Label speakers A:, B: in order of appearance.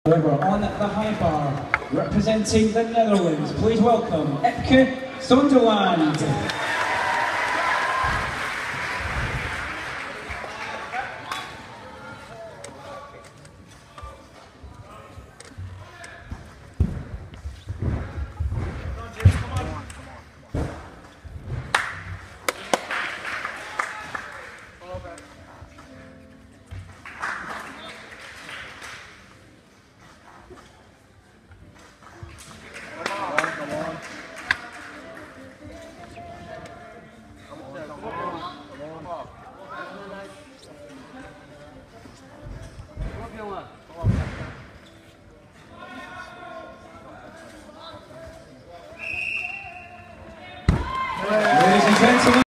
A: However, on the high bar, representing the Netherlands, please welcome Epke Zonderland.